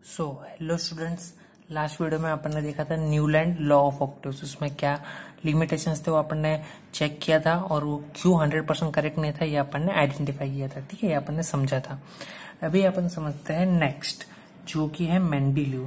Hello students, last video में अपन ने देखा था न्यूलैंड लॉ ऑफ ऑक्टेव्स। उसमें क्या लिमिटेशंस थे वो अपन ने चेक किया था और वो क्यों 100% करेक्ट नहीं था ये अपन ने आइडेंटिफाई किया था। ठीक है, ये अपन ने समझा था। अभी अपन समझते हैं नेक्स्ट, जो कि है Mendeleev,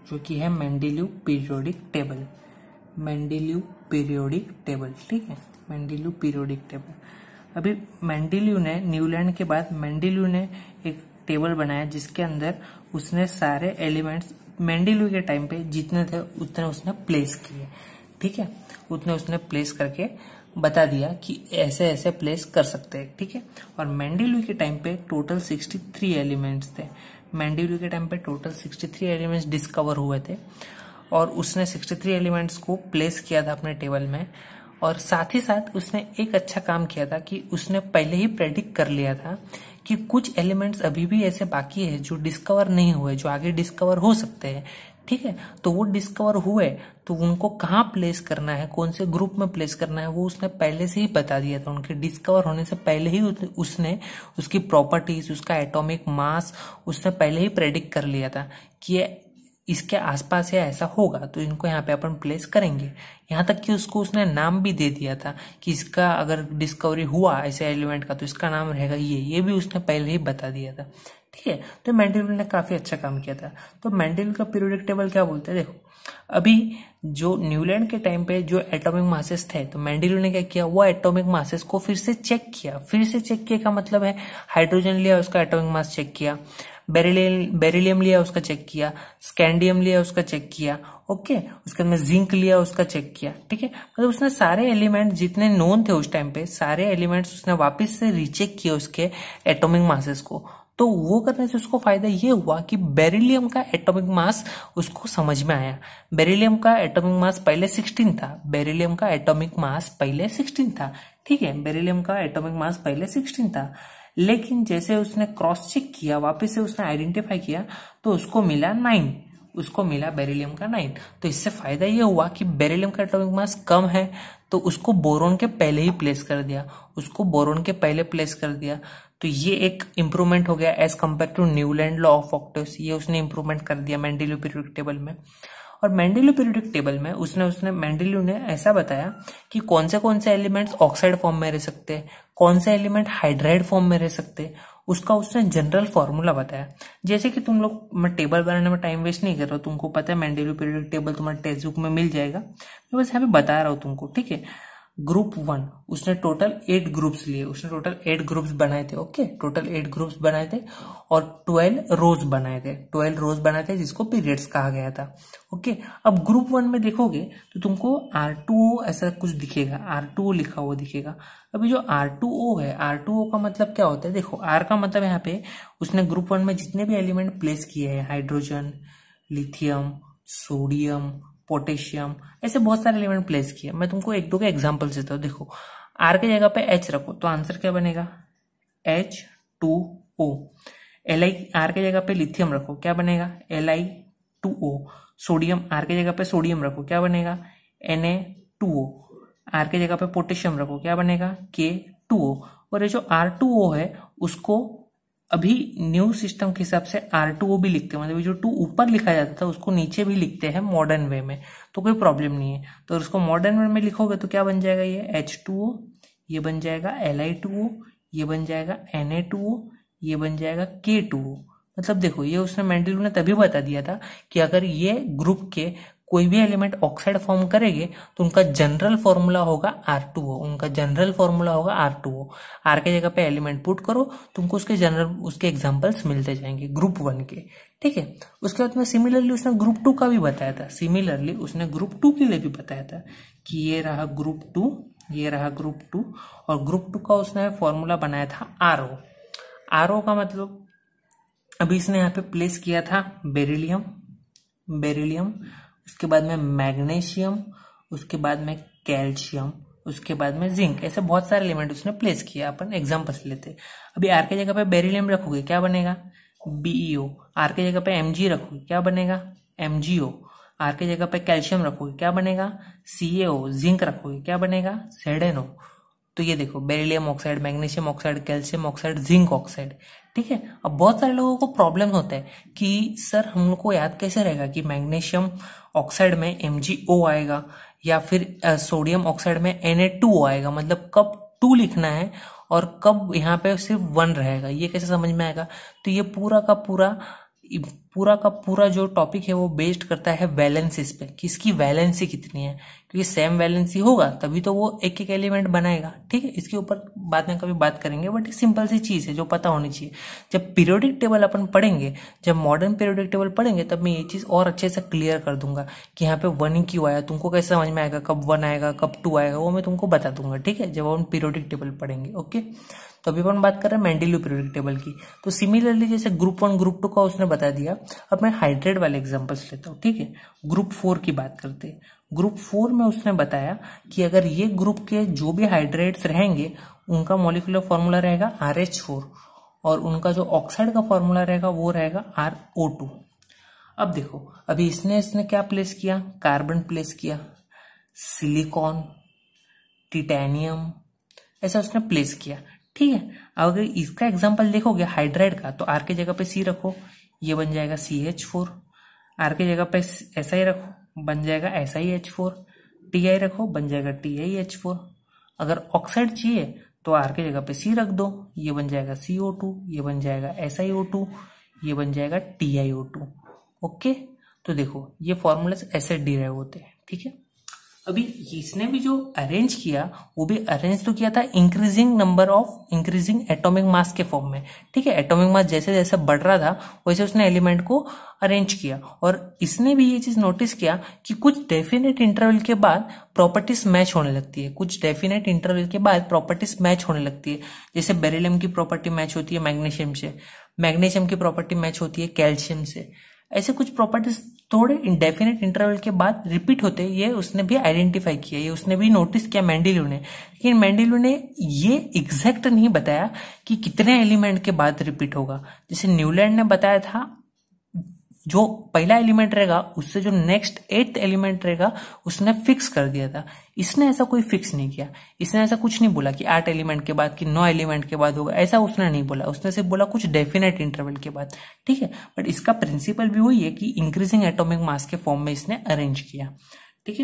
periodic table. Mendeleev periodic table, ठीक है, मेंडेलीव पीरियोडिक टेबल। अभी मेंडेलीव ने न्यूलैंड के बाद मेंडेलीव ने एक टेबल बनाया जिसके अंदर उसने सारे एलिमेंट्स मेंडेलीव के टाइम पे जितने थे उतने उसने प्लेस किए। ठीक है, उतने उसने प्लेस करके बता दिया कि ऐसे ऐसे प्लेस कर सकते हैं। ठीक है, और मेंडेलीव के टाइम पे टोटल 63 एलिमेंट्स थे। मेंडेलीव के टाइम पे टोटल 63 एलिमेंट्स डिस्कवर हुए थे और उसने 63 एलिमेंट्स को प्लेस किया था अपने टेबल में। और साथ ही साथ उसने एक अच्छा काम किया था कि उसने पहले ही प्रेडिक्ट कर लिया था कि कुछ एलिमेंट्स अभी भी ऐसे बाकी है जो डिस्कवर नहीं हुए, जो आगे डिस्कवर हो सकते हैं। ठीक है, तो वो डिस्कवर हुए तो उनको कहाँ प्लेस करना है, कौन से ग्रुप में प्लेस करना है, वो उसने पहले से ही बता दिया था। उनके डिस्कवर होने से पहले ही उसने उसकी प्रॉपर्टीज, उसका एटॉमिक मास उसने पहले ही प्रेडिक्ट कर लिया था कि ये इसके आसपास या ऐसा होगा तो इनको यहाँ पे अपन प्लेस करेंगे। यहाँ तक कि उसको उसने नाम भी दे दिया था कि इसका अगर डिस्कवरी हुआ ऐसे एलिमेंट का तो इसका नाम रहेगा ये भी उसने पहले ही बता दिया था। ठीक है, तो मेंडेलीव ने काफी अच्छा काम किया था। तो मेंडेलीव का पीरियोडिक टेबल क्या बोलते हैं, देखो अभी जो न्यूलैंड के टाइम पे जो एटॉमिक मासेस थे तो मेंडेलीव ने क्या किया, वो एटॉमिक मासेस को फिर से चेक किया का मतलब है हाइड्रोजन लिया, उसका एटॉमिक मास चेक किया, बेरिलियम लिया उसका चेक किया, स्कैंडियम लिया उसका चेक किया, ओके, उसके बाद में जिंक लिया उसका चेक किया। ठीक है, मतलब उसने सारे एलिमेंट जितने नोन थे उस टाइम पे सारे एलिमेंट्स उसने वापस से रीचेक किया उसके एटॉमिक मासेस को। तो वो करने से उसको फायदा ये हुआ कि बेरिलियम का एटॉमिक मास उसको समझ में आया। बेरिलियम का एटॉमिक मास पहले 16 था। ठीक है, बेरिलियम का एटॉमिक मास पहले 16 था, लेकिन जैसे उसने क्रॉस चेक किया, वापस से उसने आइडेंटिफाई किया तो उसको मिला 9, उसको मिला बेरिलियम का 9। तो इससे फायदा ये हुआ कि बेरिलियम का एटॉमिक मास कम है तो उसको बोरोन के पहले ही प्लेस कर दिया, तो ये एक इंप्रूवमेंट हो गया as compared to Newlands law of octaves. ये उसने इंप्रूवमेंट कर दिया मेंडेलीव पीरियोडिक टेबल में। और मेंडेलीव पीरियोडिक टेबल में मेंडेलीव ने ऐसा बताया कि कौन से एलिमेंट्स ऑक्साइड फॉर्म में रह सकते हैं, कौन से एलिमेंट हाइड्राइड फॉर्म में रह सकते हैं, उसका उसने जनरल फॉर्मूला बताया। जैसे कि तुम लोग, मैं टेबल बनाने में टाइम वेस्ट नहीं कर रहा हूँ, तुमको पता है मेंडेलीव पीरियोडिक टेबल तुम्हारे टेक्स्ट बुक में मिल जाएगा, मैं बस यहाँ पे बता रहा हूँ तुमको। ठीक है, ग्रुप 1 उसने टोटल 8 ग्रुप्स लिए, उसने टोटल 8 ग्रुप्स बनाए थे। ओके, टोटल 8 ग्रुप्स बनाए थे और 12 रोज बनाए थे जिसको पीरियड्स कहा गया था। ओके, अब ग्रुप 1 में देखोगे तो तुमको R2O ऐसा कुछ दिखेगा, R2O लिखा हुआ दिखेगा। अभी जो R2O है, R2O का मतलब क्या होता है, देखो R का मतलब यहाँ पे उसने ग्रुप 1 में जितने भी एलिमेंट प्लेस किए हैं, हाइड्रोजन, लिथियम, सोडियम, पोटेशियम, ऐसे बहुत सारे एलिमेंट प्लेस किए। मैं तुमको एक दो के एग्जांपल देता हूँ। देखो R के जगह पे H रखो तो आंसर क्या बनेगा, H2O। R के जगह पे लिथियम रखो, क्या बनेगा, Li2O। सोडियम R के जगह पे सोडियम रखो, क्या बनेगा, Na2O। R के जगह पे पोटेशियम रखो, क्या बनेगा, K2O। और ये जो R2O है उसको अभी न्यू सिस्टम के हिसाब से R2O भी लिखते हैं, मतलब जो 2 ऊपर लिखा जाता था उसको नीचे भी लिखते हैं मॉडर्न वे में, तो कोई प्रॉब्लम नहीं है। तो उसको मॉडर्न वे में लिखोगे तो क्या बन जाएगा, ये H2O, ये बन जाएगा Li2O, ये बन जाएगा Na2O, ये बन जाएगा K2O। मतलब देखो ये उसने मेंडेलीव ने तभी बता दिया था कि अगर ये ग्रुप के कोई भी एलिमेंट ऑक्साइड फॉर्म करेंगे तो उनका जनरल फॉर्मूला होगा R2O, R के जगह पे एलिमेंट पुट करो, तुमको उसके एग्जांपल्स मिलते जाएंगे ग्रुप 1 के। ठीक है, उसके बाद में सिमिलरली उसने ग्रुप 2 का भी बताया था, ग्रुप 2 के लिए भी बताया था कि ये रहा ग्रुप 2, और ग्रुप 2 का उसने फॉर्मूला बनाया था RO का मतलब अभी इसने यहाँ पे प्लेस किया था बेरिलियम, उसके बाद में मैग्नीशियम, उसके बाद में कैल्शियम, उसके बाद में जिंक, ऐसे बहुत सारे एलिमेंट उसने प्लेस किया। अपन एग्जांपल्स लेते। अभी R के जगह पे बेरिलियम रखोगे, क्या बनेगा, BeO। R के जगह पे Mg रखोगे, क्या बनेगा, MgO। R के जगह पे कैल्शियम रखोगे, क्या बनेगा, CaO। जिंक रखोगे, क्या बनेगा, ZnO। तो ये देखो beryllium oxide, magnesium oxide, calcium oxide, zinc oxide. ठीक है। अब बहुत सारे लोगों को प्रॉब्लम होता है कि सर हम लोग को याद कैसे रहेगा कि मैग्नीशियम ऑक्साइड में MgO आएगा या फिर सोडियम ऑक्साइड में Na2O आएगा, मतलब कब 2 लिखना है और कब यहाँ पे सिर्फ 1 रहेगा, ये कैसे समझ में आएगा। तो ये पूरा का पूरा जो टॉपिक है वो बेस्ड करता है वैलेंसीज पे, कि इसकी वैलेंसी कितनी है, क्योंकि सेम वैलेंसी होगा तभी तो वो एक एक एलिमेंट बनाएगा। ठीक है, इसके ऊपर बाद में कभी बात करेंगे, बट एक सिंपल सी चीज है जो पता होनी चाहिए। जब पीरियोडिक टेबल अपन पढ़ेंगे, जब मॉडर्न पीरियोडिक टेबल पढ़ेंगे, तब मैं ये चीज और अच्छे से क्लियर कर दूंगा कि यहाँ पे 1 ही क्यों आया, तुमको कैसे समझ में आएगा, कब 1 आएगा कब 2 आएगा, वो मैं तुमको बता दूंगा। ठीक है, जब हम पीरियोडिक टेबल पढ़ेंगे। ओके, तो अभी अपन बात कर रहे हैं मेंडेलीव पीरियोडिक टेबल की। तो सिमिलरली जैसे ग्रुप 1 ग्रुप 2 का उसने बता दिया, अब मैं हाइड्रेट वाले एग्जांपल्स लेता हूँ। ठीक है, ग्रुप 4 की बात करते हैं। ग्रुप 4 में उसने बताया कि अगर ये ग्रुप के जो भी हाइड्रेट्स रहेंगे उनका मॉलिक्यूलर फॉर्मूला रहेगा RH4 और उनका जो ऑक्साइड का फॉर्मूला रहेगा वो रहेगा RO2। अब देखो, अभी इसने क्या प्लेस किया, कार्बन प्लेस किया, सिलिकॉन, टिटेनियम, ऐसा उसने प्लेस किया। ठीक है, अगर इसका एग्जांपल देखोगे हाइड्राइड का, तो R की जगह पे C रखो, ये बन जाएगा CH4, R की जगह पे SI रखो, बन जाएगा SiH4, Ti रखो, बन जाएगा TiH4। अगर ऑक्साइड चाहिए तो R की जगह पे C रख दो, ये बन जाएगा CO2, ये बन जाएगा SiO2, ये बन जाएगा TiO2। ओके, तो देखो ये फॉर्मूले ऐसे डिराइव होते हैं। ठीक है, अभी इसने भी जो अरेंज किया वो भी अरेंज तो किया था इंक्रीजिंग एटॉमिक मास के फॉर्म में। ठीक है, एटॉमिक मास जैसे जैसे बढ़ रहा था वैसे उसने एलिमेंट को अरेंज किया, और इसने भी ये चीज नोटिस किया कि कुछ डेफिनेट इंटरवल के बाद प्रॉपर्टीज मैच होने लगती है, कुछ डेफिनेट इंटरवल के बाद प्रॉपर्टीज मैच होने लगती है। जैसे बेरिलियम की प्रॉपर्टी मैच होती है मैग्नीशियम से, मैग्नीशियम की प्रॉपर्टी मैच होती है कैल्शियम से, ऐसे कुछ प्रॉपर्टीज थोड़े इंडेफिनेट इंटरवल के बाद रिपीट होते हैं। ये उसने भी आइडेंटिफाई किया, ये उसने भी नोटिस किया मेंडेलीव ने, लेकिन मेंडेलीव ने ये एग्जैक्ट नहीं बताया कि कितने एलिमेंट के बाद रिपीट होगा। जैसे न्यूलैंड ने बताया था जो पहला एलिमेंट रहेगा उससे जो नेक्स्ट 8th एलिमेंट रहेगा उसने फिक्स कर दिया था। इसने ऐसा कोई फिक्स नहीं किया, इसने ऐसा कुछ नहीं बोला कि 8 एलिमेंट के बाद कि 9 एलिमेंट के बाद होगा, ऐसा उसने नहीं बोला। उसने सिर्फ बोला कुछ डेफिनेट इंटरवल के बाद। ठीक है, बट इसका प्रिंसिपल भी वही है कि इंक्रीजिंग एटॉमिक मास के फॉर्म में इसने अरेंज किया। ठीक है,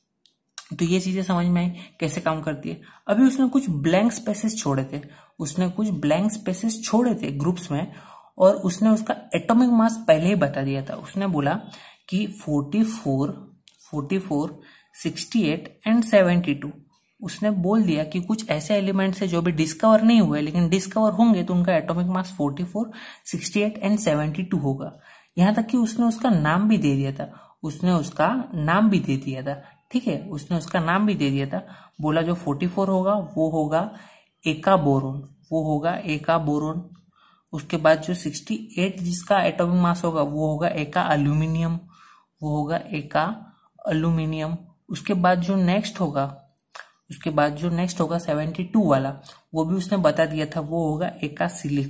तो ये चीजें समझ में आई कैसे काम करती है। अभी उसने कुछ ब्लैंक स्पेसेस छोड़े थे ग्रुप्स में, और उसने उसका एटॉमिक मास पहले ही बता दिया था। उसने बोला कि 44, 68 एंड 72। उसने बोल दिया कि कुछ ऐसे एलिमेंट्स है जो भी डिस्कवर नहीं हुए, लेकिन डिस्कवर होंगे तो उनका एटॉमिक मास 44, 68 एंड 72 होगा। यहां तक कि उसने उसका नाम भी दे दिया था, ठीक है, उसने उसका नाम भी दे दिया था। बोला जो 44 होगा वो होगा एका बोरोन, उसके बाद जो 68 जिसका एटॉमिक मास होगा वो होगा एका अल्यूमिनियम, उसके बाद जो नेक्स्ट होगा 72 वाला, वो भी उसने बता दिया था, वो होगा एका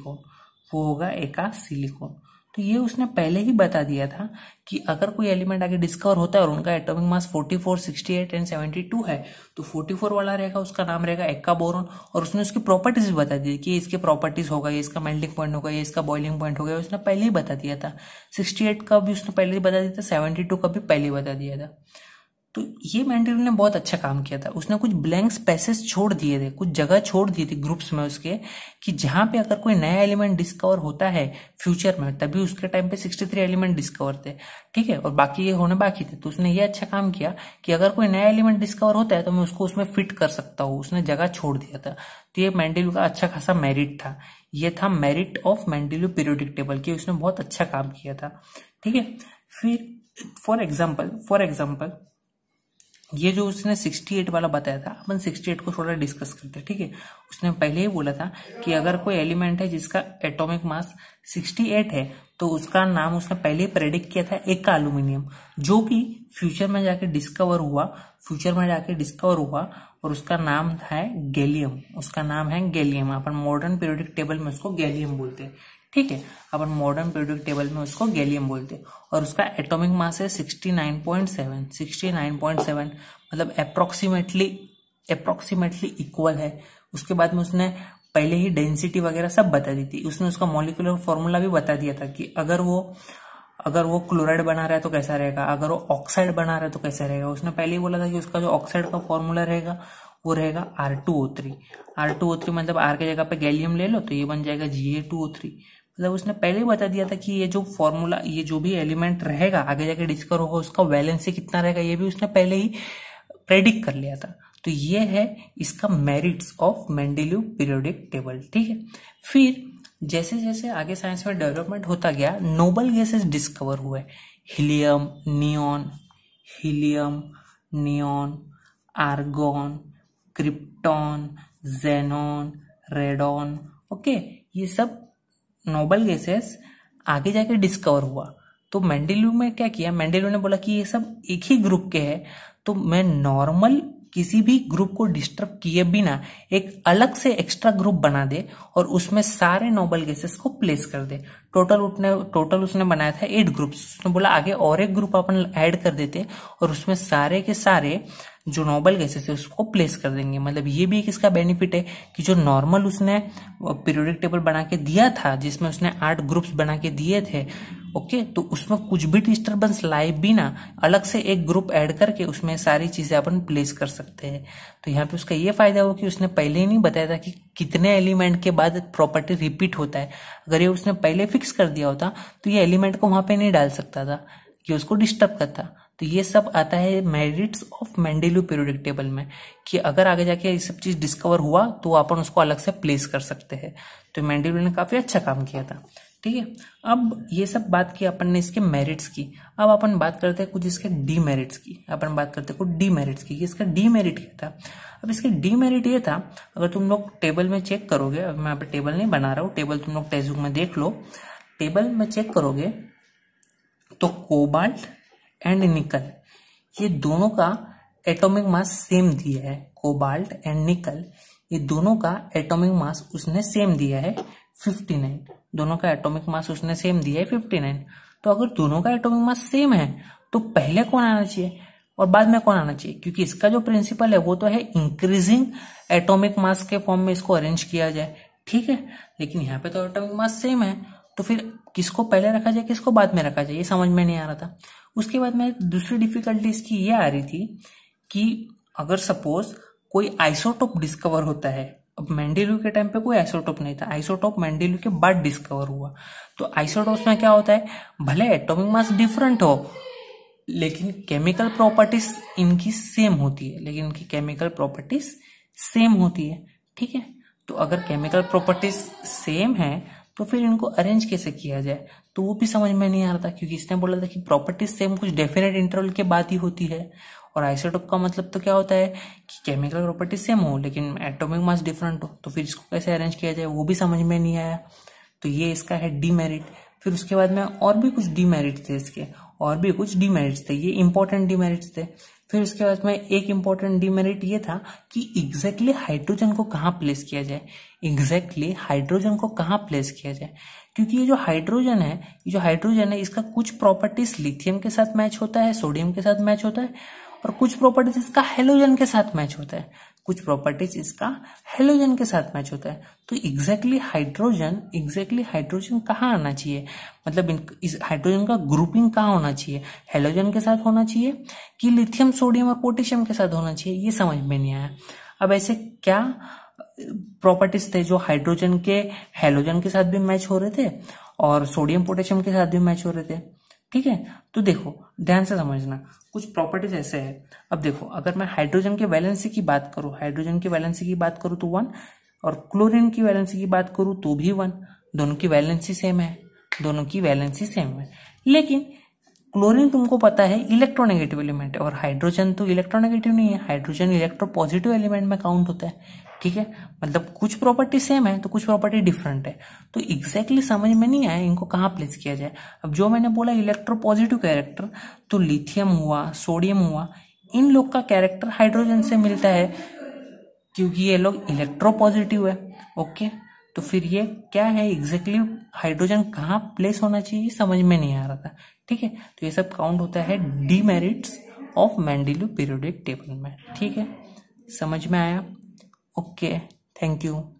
सिलिकॉन। तो ये उसने पहले ही बता दिया था कि अगर कोई एलिमेंट आगे डिस्कवर होता है और उनका एटॉमिक मास 44, 68 एंड 72 है, तो 44 वाला रहेगा, उसका नाम रहेगा एक्का बोरोन। और उसने उसकी प्रॉपर्टीज भी बता दी कि इसके प्रॉपर्टीज होगा, ये इसका मेल्टिंग पॉइंट होगा, ये इसका बॉइलिंग पॉइंट होगा, उसने पहले ही बता दिया था। 68 का भी उसने पहले ही बता दिया था, 72 का भी पहले ही बता दिया था। तो ये मेंडेलीव ने बहुत अच्छा काम किया था। उसने कुछ ब्लैंक स्पेसेस छोड़ दिए थे, कुछ जगह छोड़ दी थी ग्रुप्स में उसके, कि जहां पे अगर कोई नया एलिमेंट डिस्कवर होता है फ्यूचर में, तभी उसके टाइम पे 63 एलिमेंट डिस्कवर थे। ठीक है, और बाकी ये होने बाकी थे। तो उसने ये अच्छा काम किया कि अगर कोई नया एलिमेंट डिस्कवर होता है तो मैं उसको उसमें फिट कर सकता हूँ, उसने जगह छोड़ दिया था। तो ये मेंडेलीव का अच्छा खासा मेरिट था। ये था merit of Mendeleev periodic table की, उसने बहुत अच्छा काम किया था। ठीक है, फिर फॉर एग्जाम्पल ये जो उसने 68 वाला बताया था, अपन 68 को थोड़ा डिस्कस करते हैं। ठीक है, उसने पहले ही बोला था कि अगर कोई एलिमेंट है जिसका एटॉमिक मास 68 है तो उसका नाम उसने पहले ही प्रेडिक्ट किया था एका अल्यूमिनियम, जो कि फ्यूचर में जाके डिस्कवर हुआ और उसका नाम है गैलियम। अपन मॉडर्न पीरियोडिक टेबल में उसको गैलियम बोलते हैं। ठीक है, अपन मॉडर्न पीरियोडिक टेबल में उसको गैलियम बोलते हैं, और उसका एटॉमिक मास है 69.7, मतलब अप्रोक्सीमेटली इक्वल है। उसके बाद में उसने पहले ही डेंसिटी वगैरह सब बता दी थी। उसने उसका मॉलिक्यूलर फॉर्मूला भी बता दिया था कि अगर वो क्लोराइड बना रहा है तो कैसा रहेगा, अगर वो ऑक्साइड बना रहा है तो कैसा रहेगा। उसने पहले ही बोला था कि उसका जो ऑक्साइड का फॉर्मूला रहेगा वो रहेगा R2O3। R2O3 मतलब R के जगह पे गैलियम ले लो तो ये बन जाएगा Ga2O3। मतलब उसने पहले ही बता दिया था कि ये जो फॉर्मूला, ये जो भी एलिमेंट रहेगा आगे जाके डिस्कवर होगा उसका वैलेंसी कितना रहेगा, ये भी उसने पहले ही प्रेडिक्ट कर लिया था। तो ये है इसका merits of Mendeleev periodic table. ठीक है, फिर जैसे जैसे आगे साइंस में डेवलपमेंट होता गया नोबल गैसेस डिस्कवर हुए। Helium, neon, argon, krypton, xenon, radon. Okay, ये सब नोबल गैसेस आगे जाके डिस्कवर हुआ। तो मेंडेलीव में क्या किया, मेंडेलीव ने बोला कि ये सब एक ही ग्रुप के हैं, तो मैं नॉर्मल किसी भी ग्रुप को डिस्टर्ब किए बिना एक अलग से एक्स्ट्रा ग्रुप बना दे और उसमें सारे नोबल गैसेस को प्लेस कर दे। टोटल उसने बनाया था 8 ग्रुप्स। उसने बोला आगे और एक ग्रुप अपन ऐड कर देते और उसमें सारे के सारे जो नोबल गैसेस है उसको प्लेस कर देंगे। मतलब ये भी एक इसका बेनिफिट है कि जो नॉर्मल उसने पीरियोडिक टेबल बना के दिया था जिसमें उसने 8 ग्रुप्स बना के दिए थे, ओके, तो उसमें कुछ भी डिस्टर्बेंस लाए बिना अलग से एक ग्रुप ऐड करके उसमें सारी चीजें अपन प्लेस कर सकते हैं। तो यहाँ पे उसका ये फायदा हुआ कि उसने पहले ही नहीं बताया था कि कितने एलिमेंट के बाद प्रॉपर्टी रिपीट होता है। अगर ये उसने पहले फिक्स कर दिया होता तो ये एलिमेंट को वहां पे नहीं डाल सकता था कि उसको डिस्टर्ब करता। तो ये सब आता है merits of Mendeleev periodic table में कि अगर आगे जाके ये सब चीज डिस्कवर हुआ तो अपन उसको अलग से प्लेस कर सकते हैं। तो मेंडेलीव ने काफी अच्छा काम किया था। ठीक है, अब ये सब बात की अपन ने इसके मेरिट्स की। अब अपन बात करते हैं कुछ इसके डीमेरिट्स की। इसका डीमेरिट क्या था। अब इसके डीमेरिट ये था, अगर तुम लोग टेबल में चेक करोगे, अब मैं यहाँ पे टेबल नहीं बना रहा हूँ, टेबल तुम लोग टेक्स्ट बुक में देख लो। टेबल में चेक करोगे तो कोबाल्ट एंड निकल ये दोनों का एटॉमिक मास सेम दिया है। कोबाल्ट एंड निकल ये दोनों का एटॉमिक मास उसने सेम दिया है 59। दोनों का एटॉमिक मास उसने सेम दिया है 59। तो अगर दोनों का एटॉमिक मास सेम है तो पहले कौन आना चाहिए और बाद में कौन आना चाहिए, क्योंकि इसका जो प्रिंसिपल है वो तो है इंक्रीजिंग एटॉमिक मास के फॉर्म में इसको अरेंज किया जाए। ठीक है, लेकिन यहाँ पे तो एटॉमिक मास सेम है, तो फिर किसको पहले रखा जाए किसको बाद में रखा जाए, ये समझ में नहीं आ रहा था। उसके बाद में दूसरी डिफिकल्टी इसकी ये आ रही थी कि अगर सपोज कोई आइसोटोप डिस्कवर होता है। अब मेंडेलीव के टाइम पे कोई आइसोटोप नहीं था, आइसोटोप मेंडेलीव के बाद डिस्कवर हुआ। तो आइसोटोप्स में क्या होता है, भले एटॉमिक मास डिफरेंट हो लेकिन केमिकल प्रॉपर्टीज इनकी सेम होती है। ठीक है, तो अगर केमिकल प्रॉपर्टीज सेम है तो फिर इनको अरेंज कैसे किया जाए, तो वो भी समझ में नहीं आ रहा था, क्योंकि इसने बोला था कि प्रॉपर्टीज सेम कुछ डेफिनेट इंटरवल के बाद ही होती है। और आइसोटोप का मतलब तो क्या होता है कि केमिकल प्रॉपर्टी सेम हो लेकिन एटॉमिक मास डिफरेंट हो, तो फिर इसको कैसे अरेंज किया जाए वो भी समझ में नहीं आया। तो ये इसका है डीमेरिट। फिर उसके बाद में और भी कुछ डीमेरिट थे इसके, ये इंपॉर्टेंट डीमेरिट्स थे। फिर उसके बाद में एक इंपॉर्टेंट डीमेरिट ये था कि एग्जैक्टली हाइड्रोजन को कहाँ प्लेस किया जाए, क्योंकि ये जो हाइड्रोजन है इसका कुछ प्रॉपर्टीज लिथियम के साथ मैच होता है, सोडियम के साथ मैच होता है, और कुछ प्रॉपर्टीज इसका हेलोजन के साथ मैच होता है। तो एग्जैक्टली हाइड्रोजन कहाँ आना चाहिए, मतलब इस हाइड्रोजन का ग्रुपिंग कहाँ होना चाहिए, हेलोजन के साथ होना चाहिए कि लिथियम, सोडियम और पोटेशियम के साथ होना चाहिए, ये समझ में नहीं आया। अब ऐसे क्या प्रॉपर्टीज थे जो हाइड्रोजन के हेलोजन के साथ भी मैच हो रहे थे और सोडियम पोटेशियम के साथ भी मैच हो रहे थे। ठीक है, तो देखो ध्यान से समझना, कुछ प्रॉपर्टीज ऐसे है। अब देखो, अगर मैं हाइड्रोजन के वैलेंसी की बात करूं तो 1, और क्लोरीन की वैलेंसी की बात करूं तो भी 1। दोनों की वैलेंसी सेम है, लेकिन क्लोरीन तुमको पता है इलेक्ट्रोनेगेटिव एलिमेंट है और हाइड्रोजन तो इलेक्ट्रोनेगेटिव नहीं है, हाइड्रोजन इलेक्ट्रोपॉजिटिव एलिमेंट में काउंट होता है। ठीक है, मतलब कुछ प्रॉपर्टी सेम है तो कुछ प्रॉपर्टी डिफरेंट है, तो एग्जैक्टली समझ में नहीं आया इनको कहाँ प्लेस किया जाए। अब जो मैंने बोला इलेक्ट्रोपॉजिटिव कैरेक्टर, तो लिथियम हुआ, सोडियम हुआ, इन लोग का कैरेक्टर हाइड्रोजन से मिलता है क्योंकि ये लोग इलेक्ट्रोपॉजिटिव है। ओके, तो फिर ये क्या है एग्जैक्टली हाइड्रोजन कहाँ प्लेस होना चाहिए समझ में नहीं आ रहा था। ठीक है, तो ये सब काउंट होता है demerits of Mendeleev periodic table में। ठीक है, समझ में आया? Okay, thank you.